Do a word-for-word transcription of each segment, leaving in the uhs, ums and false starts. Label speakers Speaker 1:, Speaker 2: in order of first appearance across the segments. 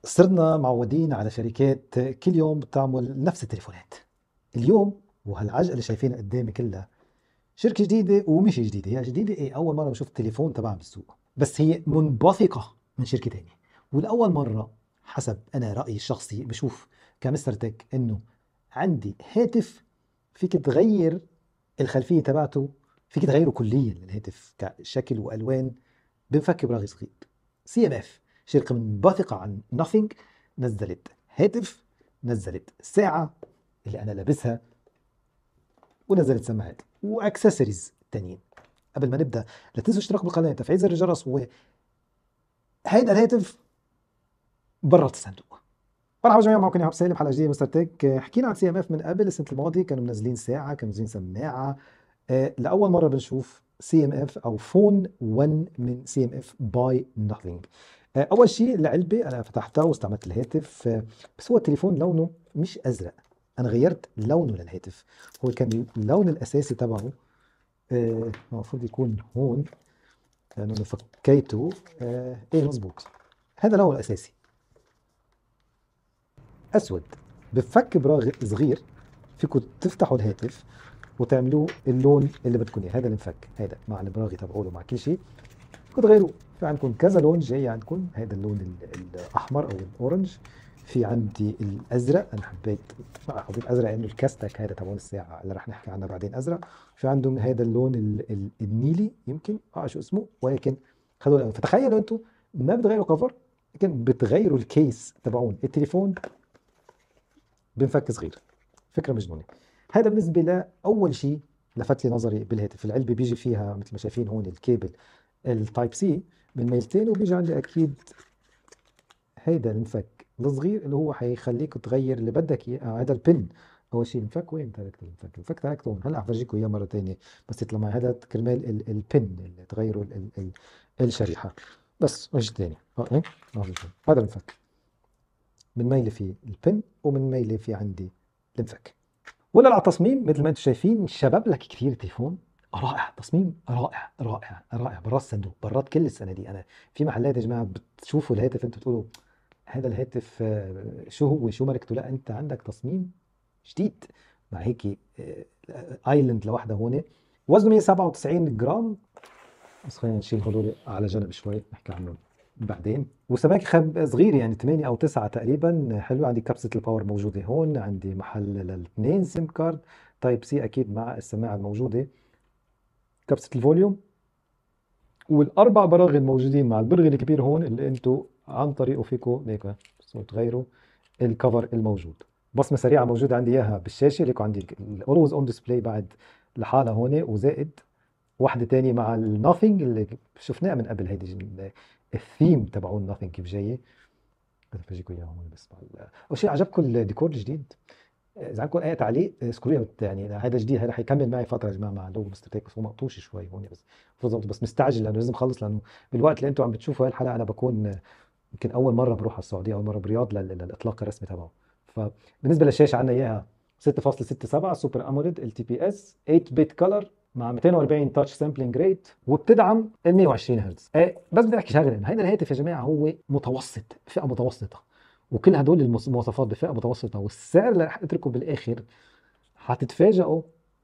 Speaker 1: صرنا معودين على شركات كل يوم بتعمل نفس التليفونات. اليوم وهالعجقة اللي شايفينها قدامي كلها شركة جديدة، ومش جديدة، هي جديدة ايه، أول مرة بشوف التليفون تبعها بالسوق، بس هي منبثقة من شركة تانية. والأول مرة حسب أنا رأيي الشخصي بشوف كمستر تك إنه عندي هاتف فيك تغير الخلفية تبعته، فيك تغيره كليا الهاتف كشكل وألوان بنفك براغي صغير. سي ام اف شركة منبثقة عن nothing نزلت هاتف، نزلت ساعة اللي أنا لابسها، ونزلت سماعات واكسسوارز تانيين. قبل ما نبدا لا تنسوا الاشتراك بالقناه، تفعيل زر الجرس، وهيدا الهاتف برا الصندوق. مرحبا جميعا، معكم ايهاب سالم، حلقه جديده مستر تك. حكينا عن سي ام اف من قبل السنه الماضيه، كانوا منزلين ساعه، كانوا منزلين سماعه. آه لاول مره بنشوف سي ام اف او فون واحد من سي ام اف باي نثينج. آه اول شيء العلبه انا فتحتها واستعملت الهاتف، آه بس هو التليفون لونه مش ازرق، انا غيرت لونه للهاتف. هو كان اللون الاساسي تبعه آه، المفروض يكون هون، لأنه أنا فكيته. آه إيه مظبوط، هذا اللون الأساسي أسود. بفك براغ صغير فيكم تفتحوا الهاتف وتعملوه اللون اللي بدكم إياه. هذا المفك هذا مع البراغي تبعوله مع كل شيء فيكم تغيروه. في عندكم كذا لون جاي عندكم، هذا اللون ال- الأحمر أو الأورنج. في عندي الأزرق، أنا حبيت أضيف أزرق لأنه الكاستك هذا تبعون الساعة اللي رح نحكي عنها بعدين أزرق. في عندهم هذا اللون ال- ال- النيلي، يمكن اه شو اسمه، ولكن خلوه الأول. فتخيلوا أنتم ما بتغيروا كفر، لكن بتغيروا الكيس تبعون التليفون بنفك صغير. فكرة مجنونة. هذا بالنسبة لأول شيء لفت لي نظري بالهاتف. العلبة بيجي فيها مثل ما شايفين هون الكيبل التايب سي من ميلتين، وبيجي عندي أكيد هيدا المفك الصغير اللي هو حيخليك تغير اللي بدك اياه. آه، هذا البن. اول شيء المفك، وين تركت المفك؟ المفك تركته هون، هلا حفرجيكم اياه مره ثانيه. بس يطلع معي هذا كرمال ال- البن اللي تغيروا ال ال ال الشريحه. بس مش ثاني اه ايه آه، بالفعل. هذا المفك من ميلي فيه البن، ومن ميلي في عندي المفك. ولا على التصميم مثل ما انتم شايفين شباب لك كثير التليفون. رائع، تصميم رائع رائع رائع، برات الصندوق، برات كل السنه دي. انا في محلات يا جماعه بتشوفوا الهاتف انتم بتقولوا هذا الهاتف آه، شو هو، شو ماركته؟ لا انت عندك تصميم جديد مع هيك ايلاند لوحده هون. وزنه مية وسبعة وتسعين جرام. بس خلينا نشيل هدول على جنب شوي نحكي عنهم بعدين. وسماكه خب صغيره يعني ثمانية او تسعة تقريبا. حلو. عندي كبسه الباور موجوده هون، عندي محل للاثنين سيم كارد تايب سي اكيد مع السماعه الموجوده، كبسه الفوليوم، والاربع براغي الموجودين مع البرغي الكبير هون اللي انتم عن طريقه فيكم هيك بس تغيروا الكفر الموجود. بصمه سريعه موجوده عندي اياها بالشاشه، ليكو عندي الاولويز اون ديسبلاي بعد لحالها هون، وزائد واحده تانية مع الناثينج اللي شفناها من قبل. هيدي ال- الثيم تبعون الناثينج كيف جايه. بدي افرجيكم اياها هون بس. مع ال- اول شيء عجبكم الديكور الجديد؟ اذا عندكم اي تعليق اسكروا لي. يعني هذا جديد، هذا حيكمل معي فتره يا جماعه مع لوجو مستر تيك، بس هو مقطوش شوي هون بس المفروض. بس مستعجل لانه لازم اخلص، لانه بالوقت اللي انتم عم بتشوفوا هاي الحلقه انا بكون يمكن اول مره بروح على السعوديه، اول مره برياض لل- للاطلاق الرسمي تبعه. فبالنسبه للشاشه عندنا اياها ستة فاصلة ستة سبعة سوبر اموليد ال تي بي اس ثمانية بت كلر مع مئتين وأربعين تاتش سامبلينج ريت، وبتدعم ال مية وعشرين هرتز. إيه، بس بدي احكي شغله، انه هيدا الهاتف يا جماعه هو متوسط، فئه متوسطه، وكل هدول المس- المواصفات بفئه متوسطه، والسعر اللي رح اتركه بالاخر حتتفاجئوا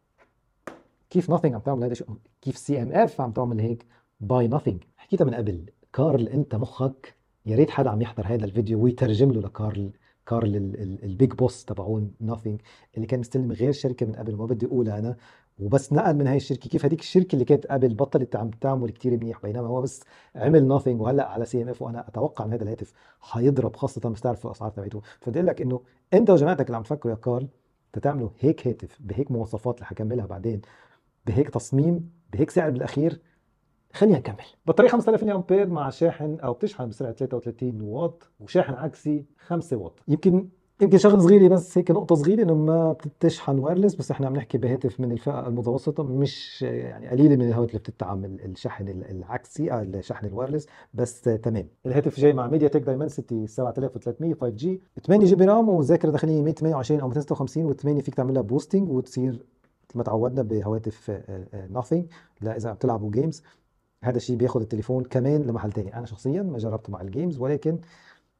Speaker 1: كيف nothing عم تعمل هذا الشيء، كيف سي ام اف عم تعمل هيك باي nothing. حكيتها من قبل. كارل انت مخك، يا ريت حدا عم يحضر هذا الفيديو ويترجم له لكارل. كارل البيج بوس تبعون nothing اللي كان مستلم غير شركه من قبل، وما بدي اقولها انا، وبس نقل من هاي الشركه. كيف هذيك الشركه اللي كانت قبل بطلت عم تعمل كتير منيح، بينما هو بس عمل nothing وهلا على سي ام اف. وانا اتوقع ان هذا الهاتف حيضرب، خاصه بس تعرفوا الاسعار تبعته. فبدي اقول لك انه انت وجماعتك اللي عم تفكروا يا كارل تتعملوا هيك هاتف بهيك مواصفات اللي حكملها بعدين، بهيك تصميم، بهيك سعر بالاخير، خلينا نكمل. بطارية خمسة آلاف ملي امبير مع شاحن او بتشحن بسرعه ثلاثة وثلاثين واط، وشاحن عكسي خمسة واط. يمكن يمكن شغله صغيره، بس هيك نقطه صغيره انه ما بتشحن وايرلس، بس احنا عم نحكي بهاتف من الفئه المتوسطه، مش يعني قليله من الهواتف اللي بتدعم ال- الشحن ال- العكسي او الشحن الوايرلس. بس تمام. الهاتف جاي مع ميديا تك دايمنسيتي سبعة آلاف وثلاثمية فايف جي، ثمانية جي بي رام، وذاكره داخليه مية وثمانية وعشرين او مئتين وستة وخمسين، و8 فيك تعمل لها بوستنج وتصير مثل ما تعودنا بهواتف ناثينج. لا اذا عم تلعبوا جيمز، هذا الشيء بياخذ التليفون كمان لمحل تاني. انا شخصيا ما جربته مع الجيمز، ولكن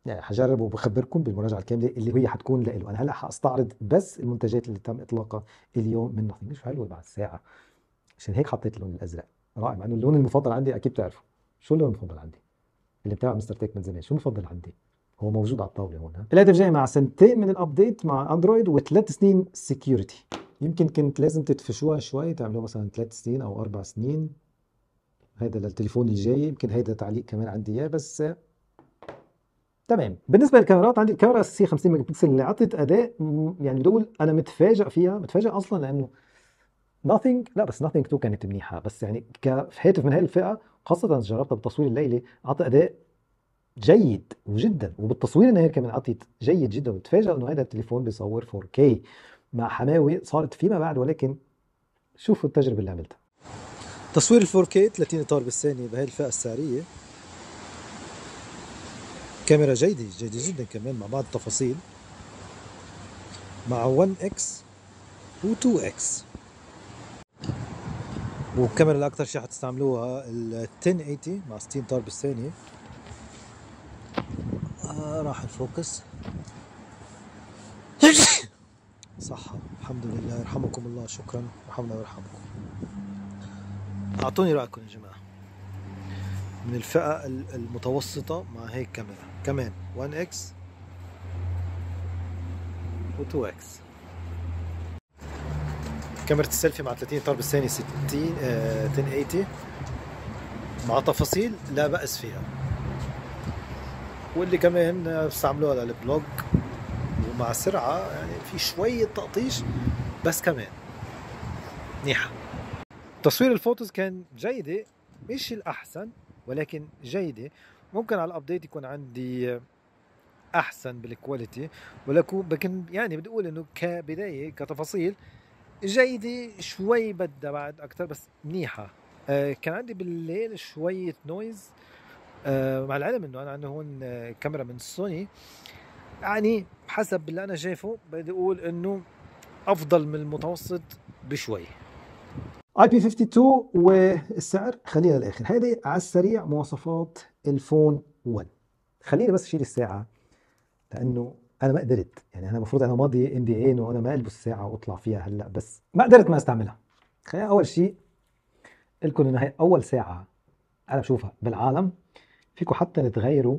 Speaker 1: يعني حجرب وبخبركم بالمراجعه الكامله اللي هي حتكون له. انا هلا حاستعرض بس المنتجات اللي تم اطلاقها اليوم من نثينج. شو حلوه بعد ساعه، عشان هيك حطيت اللون الازرق رائع، مع انه اللون المفضل عندي اكيد بتعرفوا. شو اللون المفضل عندي اللي بتابع مستر تيك من زمان؟ شو المفضل عندي؟ هو موجود على الطاوله هون. ها الهاتف جاي مع سنتين من الابديت مع اندرويد وثلاث سنين سكيورتي. يمكن كنت لازم تدفشوها شوي، تعملوا مثلا ثلاث سنين او اربع سنين. هذا للتليفون الجاي، يمكن هيدا تعليق كمان عندي اياه بس تمام. بالنسبه للكاميرات، عندي الكاميرا الاساسيه خمسين ميجا بكسل اللي عطت اداء يعني بدي اقول انا متفاجئ فيها، متفاجئ اصلا لانه nothing، لا بس nothing تو كانت منيحه، بس يعني كهاتف من هاي الفئه خاصه جربتها بالتصوير الليلي عطى اداء جيد وجدا، وبالتصوير النهائي كمان عطيت جيد جدا. وبتفاجئ انه هذا التليفون بيصور فور كي مع حماوه صارت فيما بعد، ولكن شوفوا التجربه اللي عملتها. تصوير ال فور كي ثلاثين اطار بالثانيه بهي الفئه السعريه، كاميرا جيده جيده جدا كمان مع بعض التفاصيل، مع ون اكس و تو اكس. والكاميرا اللي اكثر شيء حتستعملوها ال عشرة ثمانين مع ستين اطار بالثانيه. آه راح الفوكس. صحة الحمد لله، يرحمكم الله، شكرا، رحمنا ويرحمكم. اعطوني رايكم يا جماعه من الفئه المتوسطه مع هيك كاميرا كمان ون اكس و تو اكس. كاميرا السيلفي مع ثلاثين اطار بالثانيه ستين آه عشرة ثمانين مع تفاصيل لا بأس فيها، واللي كمان بستعملوها للبلوج ومع سرعه يعني في شويه تقطيش بس كمان منيحه. تصوير الفوتوز كان جيده، مش الاحسن ولكن جيده. ممكن على الابديت يكون عندي احسن بالكواليتي، ولكن يعني بدي اقول انه كبدايه كتفاصيل جيده، شوي بدها بعد اكثر بس منيحه. آه كان عندي بالليل شويه نويز، آه مع العلم انه انا عندي هون آه كاميرا من سوني، يعني حسب اللي انا شايفه بدي اقول انه افضل من المتوسط بشوي. اي بي اثنين وخمسين والسعر خلينا للاخر. هذه على السريع مواصفات الفون ون. خليني بس اشيل الساعه لانه انا ما قدرت، يعني انا المفروض انا ماضي ان دي اي انه انا ما البس الساعه واطلع فيها هلا، بس ما قدرت ما استعملها. خلينا اول شيء لكم انه هي اول ساعه انا بشوفها بالعالم فيكم حتى تغيروا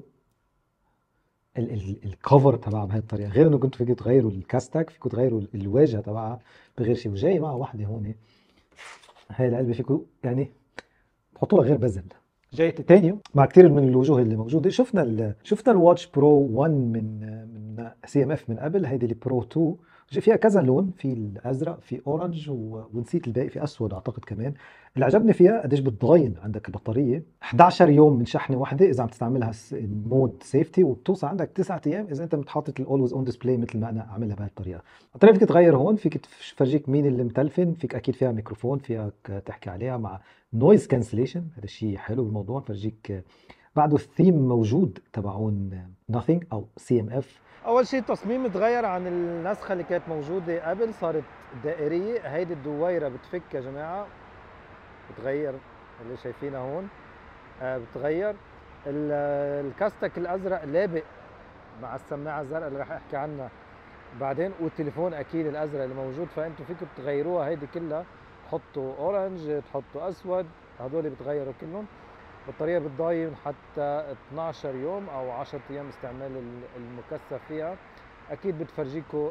Speaker 1: الكفر تبعها بهي الطريقه، غير انه كنتوا فيكم تغيروا الكاستك، فيكم تغيروا الواجهه تبعها بغير شيء. وجاي معها وحده هون هاي العلبه فيكم يعني تحطوا لها غير بزل. جاي تيتانيوم مع كثير من الوجوه اللي موجوده. شفنا ال شفنا الواتش برو ون من من سي ام اف من قبل، هيدي البرو تو فيها كذا لون، في الازرق، في اورنج، ونسيت الباقي، في اسود اعتقد كمان. اللي عجبني فيها قديش بتضاين عندك البطاريه، احد عشر يوم من شحنه واحده اذا عم تستعملها مود سيفتي، وبتوصل عندك تسعة ايام اذا انت متحاطط الاولويز اون ديسبلاي مثل ما انا عاملها بهي الطريقه. الطريقه فيك تغير هون، فيك تفرجيك مين اللي متلفن، فيك اكيد فيها ميكروفون فيك تحكي عليها مع نويز كانسليشن، هذا الشيء حلو بالموضوع. فرجيك بعده الثيم موجود تبعون nothing او سي ام اف. اول شيء التصميم تغير عن النسخه اللي كانت موجوده قبل، صارت دائريه. هيدي الدويره بتفك يا جماعه، بتغير اللي شايفينها هون، آه بتغير. الكاستك الازرق لابق مع السماعه الزرقاء اللي راح احكي عنها بعدين، والتليفون اكيد الازرق اللي موجود، فانتم فيكم تغيروها هيدي كلها، تحطوا اورنج، تحطوا اسود، هدول بتغيروا كلهم. البطاريه بتضاين حتى اثناشر يوم او عشرة ايام استعمال المكثف فيها. اكيد بتفرجيكم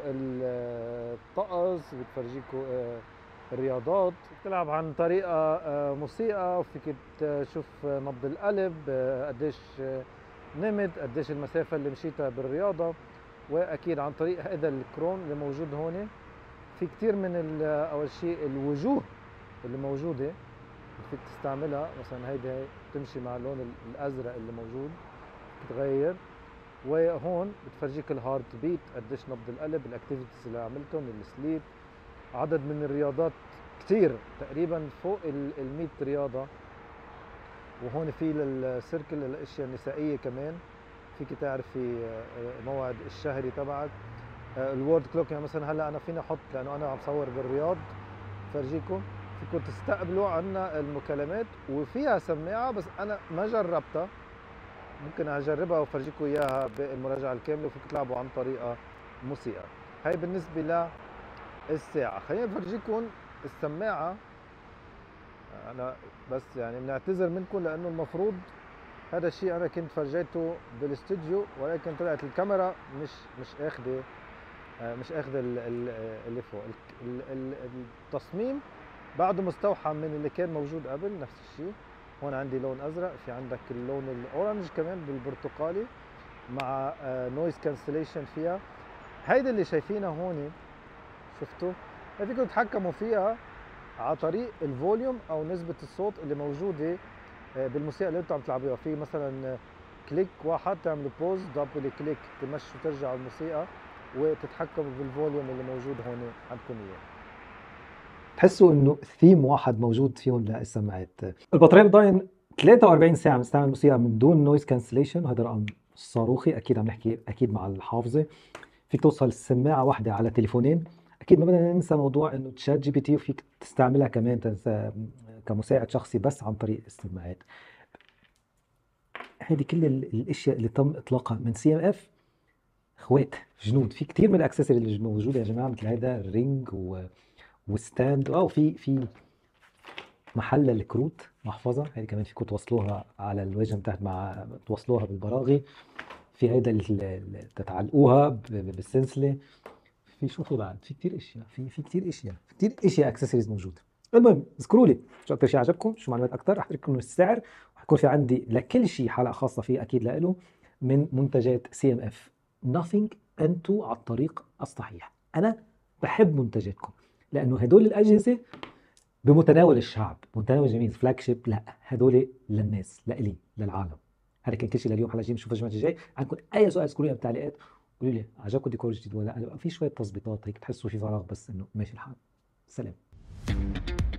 Speaker 1: الطقس، بتفرجيكم الرياضات، بتلعب عن طريقه موسيقى، وفيك تشوف نبض القلب قديش نمت، قديش المسافه اللي مشيتها بالرياضه. واكيد عن طريق هذا الكرون اللي موجود هون، في كتير من اول شيء الوجوه اللي موجوده فيك تستعملها. مثلا هيدي بتمشي مع اللون الازرق اللي موجود بتغير، وهون بتفرجيك الهارت بيت، قديش نبض القلب، الاكتيفيتيز اللي عملتهم، السليب، عدد من الرياضات كتير، تقريبا فوق ال مية رياضه. وهون في السيركل الاشياء النسائيه كمان، فيك تعرفي موعد الشهري تبعك، الورد كلوك. يعني مثلا هلا انا فيني احط، لانه انا عم صور بالرياض، فرجيكم فيكم تستقبلوا عنا المكالمات، وفيها سماعه بس انا ما جربتها، ممكن اجربها وافرجيكم اياها بالمراجعه الكامله، وفيك تلعبوا عن طريقه موسيقى. هاي بالنسبه للساعه. خلينا نفرجيكم السماعه. انا بس يعني بنعتذر منكم لانه المفروض هذا الشيء انا كنت فرجيته بالاستوديو، ولكن طلعت الكاميرا مش مش اخذه مش اخذ اللي فوق. التصميم بعده مستوحى من اللي كان موجود قبل، نفس الشيء. هون عندي لون ازرق، في عندك اللون الاورنج كمان بالبرتقالي مع نويز كانسليشن فيها. هيدي اللي شايفينها هون، شفتوا؟ فيكم تتحكموا فيها على طريق الفوليوم او نسبة الصوت اللي موجودة بالموسيقى اللي انتم عم تلعبوها. في مثلا كليك واحد تعملوا بوز، دبل كليك تمشوا ترجعوا الموسيقى، وتتحكموا بالفوليوم اللي موجود هون عندكم اياه. تحسوا انه ثيم واحد موجود فيهم للسماعات. البطاريه بتضاين ثلاثة وأربعين ساعه بنستعمل موسيقى من دون نويز كانسليشن، وهذا رقم صاروخي. اكيد عم نحكي اكيد مع الحافظه. فيك توصل السماعه واحده على تليفونين. اكيد ما بدنا ننسى موضوع انه تشات جي بي تي وفيك تستعملها كمان تنسى كمساعد شخصي بس عن طريق السماعات. هذه كل الاشياء اللي تم اطلاقها من سي ام اف اخوات جنود. في كتير من الاكسسوارز اللي موجوده يا جماعه، مثل هذا الرينج و... وستاند، او في في محل الكروت محفظه. هذه كمان فيكم توصلوها على الواجهه من تحت مع توصلوها بالبراغي. في هيدا تتعلقوها بالسلسله. في شو في بعد؟ في كتير اشياء في في كتير اشياء في كتير اشياء اكسسوارز موجوده. المهم اذكروا لي شو اكثر شيء عجبكم، شو معلومات اكثر. رح لكم السعر، وحيكون في عندي لكل شيء حلقه خاصه فيه اكيد له من منتجات سي ام اف. nothing انتو على الطريق الصحيح. انا بحب منتجاتكم لانه هدول الاجهزه بمتناول الشعب، متناول جميع فلاج شيب. لا، هدول للناس، لإلي، للعالم. هذا كان كل شيء لليوم. حلقه جاي بنشوفكم الجمعه الجاي. عندكم اي سؤال اذكروا لي بالتعليقات، قولوا لي عجبكم الديكور الجديد ولا لا. في شويه تظبيطات هيك تحسوا في فراغ، بس انه ماشي الحال. سلام.